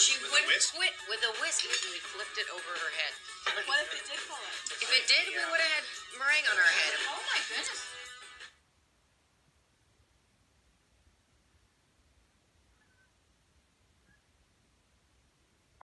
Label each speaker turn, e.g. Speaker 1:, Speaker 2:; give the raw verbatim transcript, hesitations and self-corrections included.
Speaker 1: She
Speaker 2: with a
Speaker 1: wouldn't
Speaker 2: whisk?
Speaker 1: quit with a whisk if we flipped it over her head.
Speaker 3: What if it did fall out?
Speaker 1: If it did, we would have had meringue on our head.
Speaker 3: Oh